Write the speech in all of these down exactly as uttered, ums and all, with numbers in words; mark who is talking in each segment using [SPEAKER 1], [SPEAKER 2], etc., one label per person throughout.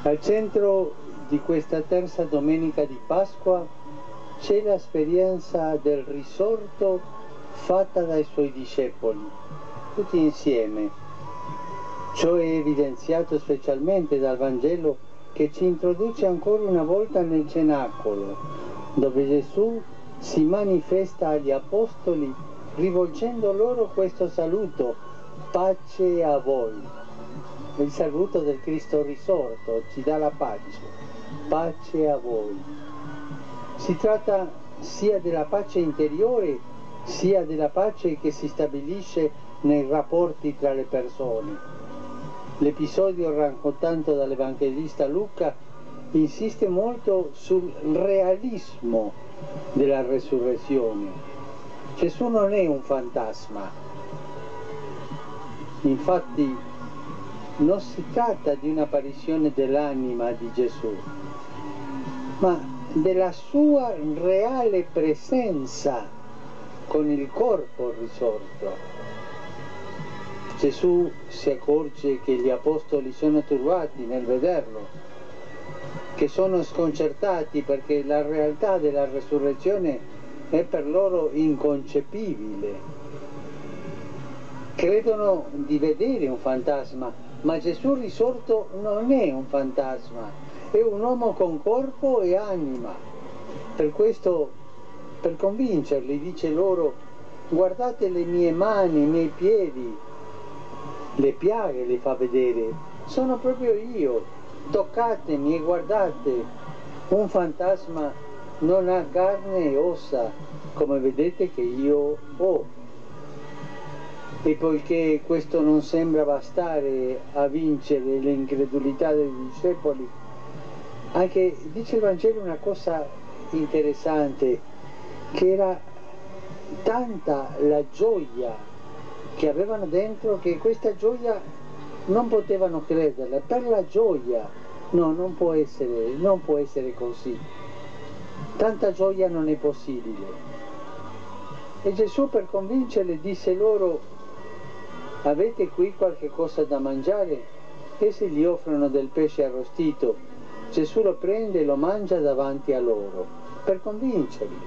[SPEAKER 1] Al centro di questa terza domenica di Pasqua c'è l'esperienza del risorto fatta dai suoi discepoli, tutti insieme. Ciò è evidenziato specialmente dal Vangelo che ci introduce ancora una volta nel cenacolo, dove Gesù si manifesta agli Apostoli rivolgendo loro questo saluto: pace a voi. Il saluto del Cristo risorto ci dà la pace, pace a voi. Si tratta sia della pace interiore, sia della pace che si stabilisce nei rapporti tra le persone. L'episodio raccontato dall'Evangelista Luca insiste molto sul realismo della resurrezione. Gesù non è un fantasma. Infatti non si tratta di un'apparizione dell'anima di Gesù, ma della sua reale presenza con il corpo risorto. Gesù si accorge che gli apostoli sono turbati nel vederlo, che sono sconcertati perché la realtà della resurrezione è per loro inconcepibile. Credono di vedere un fantasma, ma Gesù risorto non è un fantasma, è un uomo con corpo e anima. Per questo, per convincerli, dice loro: guardate le mie mani, i miei piedi, le piaghe le fa vedere, sono proprio io, toccatemi e guardate. Un fantasma non ha carne e ossa, come vedete che io ho. E poiché questo non sembra bastare a vincere l'incredulità dei discepoli, anche dice il Vangelo una cosa interessante, che era tanta la gioia che avevano dentro che questa gioia non potevano crederla. Per la gioia, no, non può essere, non può essere così. Tanta gioia non è possibile. E Gesù, per convincerli, disse loro: avete qui qualche cosa da mangiare? Essi gli offrono del pesce arrostito. Gesù lo prende e lo mangia davanti a loro, per convincerli.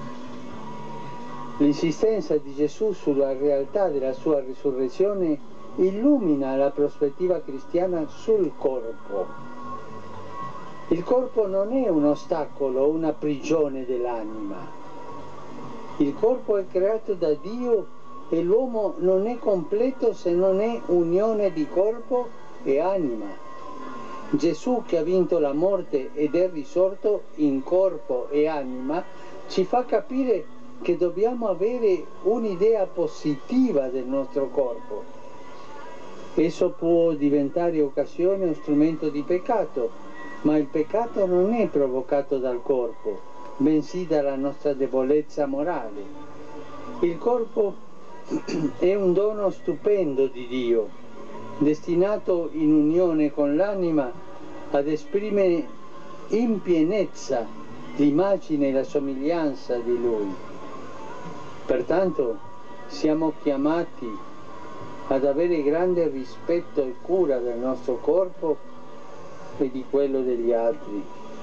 [SPEAKER 1] L'insistenza di Gesù sulla realtà della sua risurrezione illumina la prospettiva cristiana sul corpo. Il corpo non è un ostacolo, una prigione dell'anima. Il corpo è creato da Dio e l'uomo non è completo se non è unione di corpo e anima. Gesù, che ha vinto la morte ed è risorto in corpo e anima, ci fa capire che dobbiamo avere un'idea positiva del nostro corpo. Esso può diventare occasione o strumento di peccato, ma il peccato non è provocato dal corpo, bensì dalla nostra debolezza morale. Il corpo è un dono stupendo di Dio, destinato in unione con l'anima ad esprimere in pienezza l'immagine e la somiglianza di Lui. Pertanto siamo chiamati ad avere grande rispetto e cura del nostro corpo e di quello degli altri.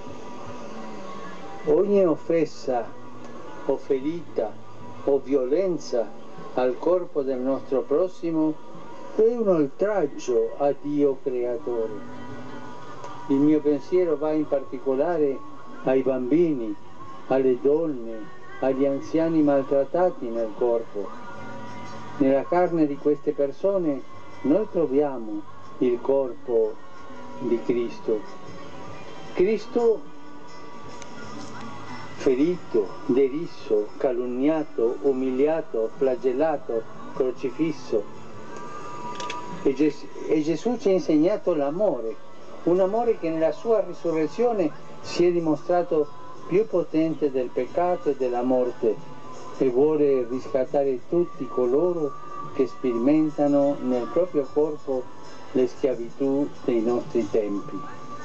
[SPEAKER 1] Ogni offesa o ferita o violenza al corpo del nostro prossimo è un oltraggio a Dio creatore. Il mio pensiero va in particolare ai bambini, alle donne, agli anziani maltrattati nel corpo. Nella carne di queste persone noi troviamo il corpo di Cristo. Cristo ferito, deriso, calunniato, umiliato, flagellato, crocifisso. E, Ges e Gesù ci ha insegnato l'amore, un amore che nella sua risurrezione si è dimostrato più potente del peccato e della morte, e vuole riscattare tutti coloro che sperimentano nel proprio corpo le schiavitù dei nostri tempi.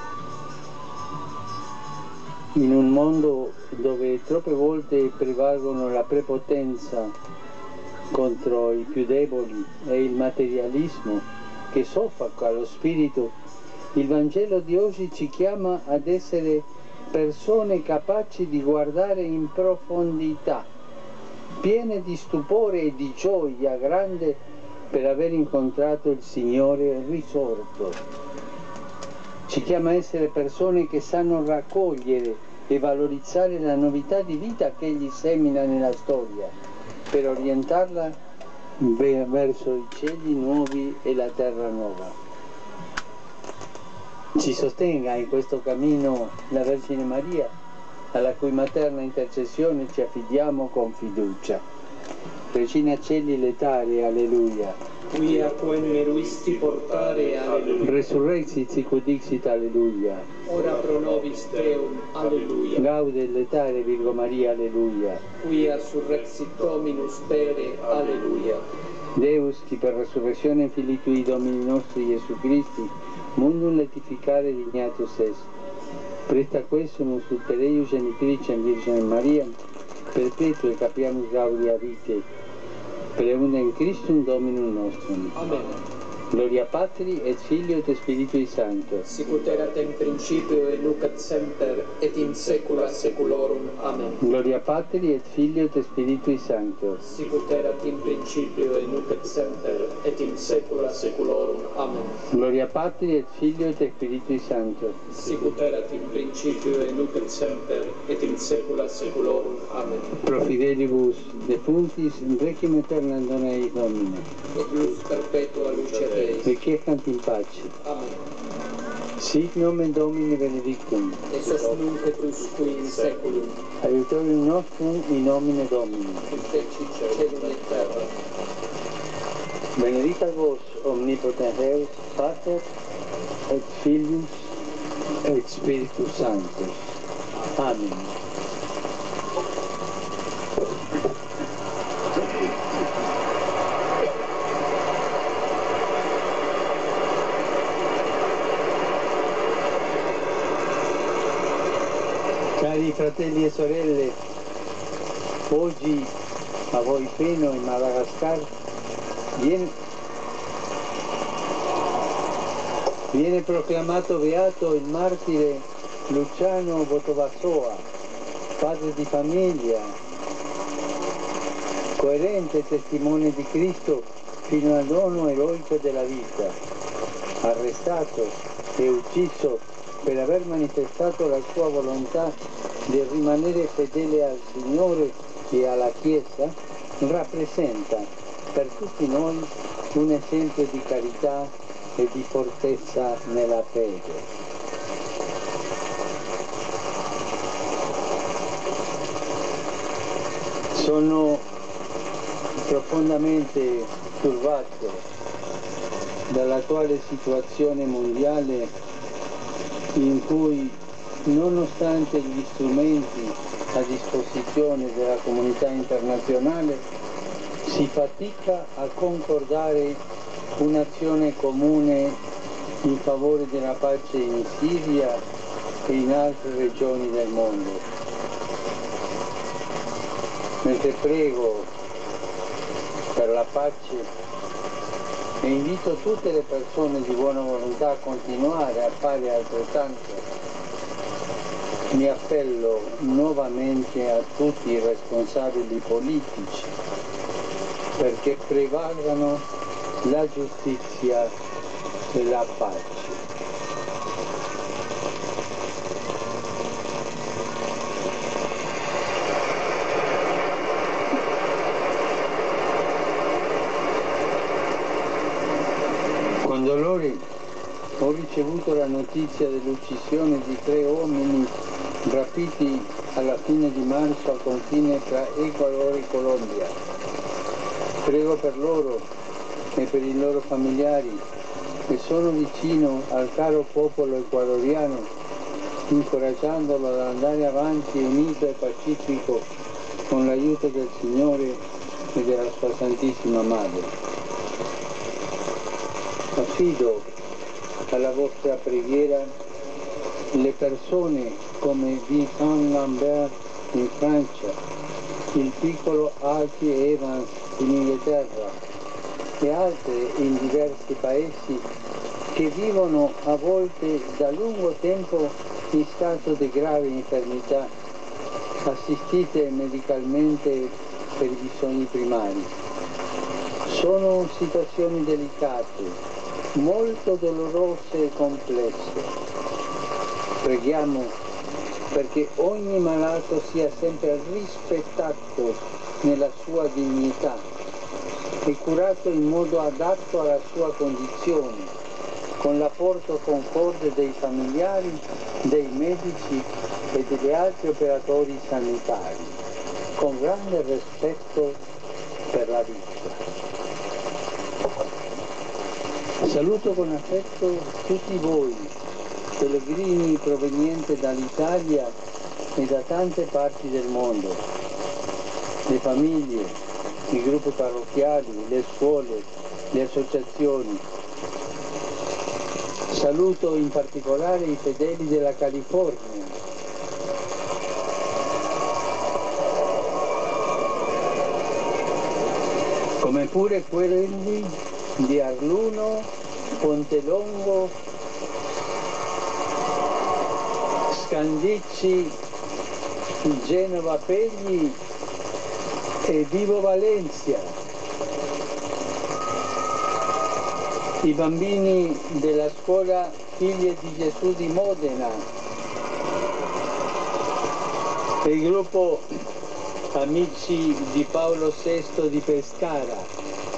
[SPEAKER 1] In un mondo dove troppe volte prevalgono la prepotenza contro i più deboli e il materialismo che soffoca lo spirito, Il Vangelo di oggi ci chiama ad essere persone capaci di guardare in profondità, piene di stupore e di gioia grande per aver incontrato il Signore risorto. Ci chiama a essere persone che sanno raccogliere e valorizzare la novità di vita che Egli semina nella storia, per orientarla verso i cieli nuovi e la terra nuova. Ci sostenga in questo cammino la Vergine Maria, alla cui materna intercessione ci affidiamo con fiducia. Regina Celi letare, alleluia.
[SPEAKER 2] Quia quem meruisti portare, alleluia.
[SPEAKER 1] Resurrexit sicut dixit, alleluia.
[SPEAKER 2] Ora pro nobis Deum, alleluia.
[SPEAKER 1] Gaude letare, Virgo Maria, alleluia.
[SPEAKER 2] Quia surrexit Dominus pere, alleluia.
[SPEAKER 1] Deus, qui per resurrezione Filii Tui Domini nostri Gesù Christi, mundum letificare dignatus est. Presta quesumus ut per eius genitricem Virgine Maria, perpetue capiamus gaudia vitae, preundem Christum Dominum nostrum.
[SPEAKER 2] Amen.
[SPEAKER 1] Gloria Patri et Filio et Spiritui Sancto.
[SPEAKER 2] Sicut erat in principio et nunc et semper et in saecula saeculorum. Amen.
[SPEAKER 1] Gloria Patri et Filio et Spiritui Sancto.
[SPEAKER 2] Sicut erat in principio et nunc et semper et in saecula saeculorum. Amen.
[SPEAKER 1] Gloria Patri et Filio et Spiritui Sancto.
[SPEAKER 2] Sicut erat in principio et nunc et semper et in saecula saeculorum. Amen.
[SPEAKER 1] Pro fidelibus defuntis in requiem aeternam dona eis Domine.
[SPEAKER 2] Et lux perpetua luce Dei.
[SPEAKER 1] Requiescant in pace.
[SPEAKER 2] Amen.
[SPEAKER 1] Sit nomen Domini benedictum.
[SPEAKER 2] Et sos nunc et usque in saeculum.
[SPEAKER 1] Aiutorium nostrum in nomine Domini.
[SPEAKER 2] Qui feci celum et terra.
[SPEAKER 1] Benedicat vos omnipotens Deus, Pater et Filius et Spiritus Sanctus. Amen. Cari fratelli e sorelle, oggi a Voipeno in Madagascar viene, viene proclamato beato il martire Luciano Botovasoa, padre di famiglia, coerente testimone di Cristo fino al dono eroico della vita, arrestato e ucciso per aver manifestato la sua volontà di rimanere fedele al Signore e alla Chiesa, rappresenta per tutti noi un esempio di carità e di fortezza nella fede. Sono profondamente turbato dall'attuale situazione mondiale in cui, nonostante gli strumenti a disposizione della comunità internazionale, si fatica a concordare un'azione comune in favore della pace in Siria e in altre regioni del mondo. Mentre prego per la pace e invito tutte le persone di buona volontà a continuare a fare altrettanto, mi appello nuovamente a tutti i responsabili politici perché prevalgano la giustizia e la pace. Con dolore ho ricevuto la notizia dell'uccisione di tre uomini rapiti alla fine di marzo al confine tra Ecuador e Colombia. Prego per loro e per i loro familiari e sono vicino al caro popolo ecuadoriano, incoraggiandolo ad andare avanti unito e pacifico con l'aiuto del Signore e della sua Santissima Madre. Affido alla vostra preghiera le persone come Vincent Lambert in Francia, il piccolo Alfie Evans in Inghilterra e altre in diversi paesi che che vivono a volte da lungo tempo in stato di grave infermità, assistite medicalmente per i bisogni primari. Sono situazioni delicate, molto dolorose e complesse. Preghiamo perché ogni malato sia sempre rispettato nella sua dignità e curato in modo adatto alla sua condizione, con l'apporto concorde dei familiari, dei medici e degli altri operatori sanitari, con grande rispetto per la vita. Saluto con affetto tutti voi, pellegrini provenienti dall'Italia e da tante parti del mondo, le famiglie, i gruppi parrocchiali, le scuole, le associazioni. Saluto in particolare i fedeli della California. Come pure quelli di Arluno, Pontelongo, Scandicci, Genova Pegli e Vibo Valencia. I bambini della scuola Figlie di Gesù di Modena e il gruppo Amici di Paolo sesto di Pescara.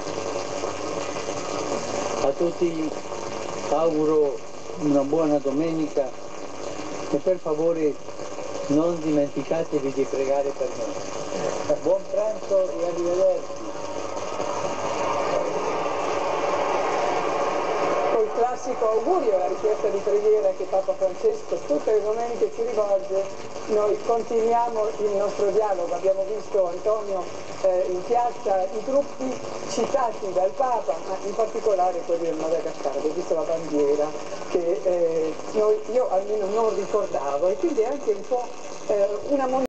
[SPEAKER 1] A tutti auguro una buona domenica e per favore non dimenticatevi di pregare per me. Buon pranzo e arrivederci.
[SPEAKER 3] Col classico augurio, la richiesta di preghiera che Papa Francesco tutte le domeniche ci rivolge, noi continuiamo il nostro dialogo. Abbiamo visto, Antonio, eh, in piazza i gruppi citati dal Papa, ma in particolare quelli del Madagascar. Abbiamo visto la bandiera che eh, noi, io almeno non ricordavo, e quindi è anche un po' eh, una moneta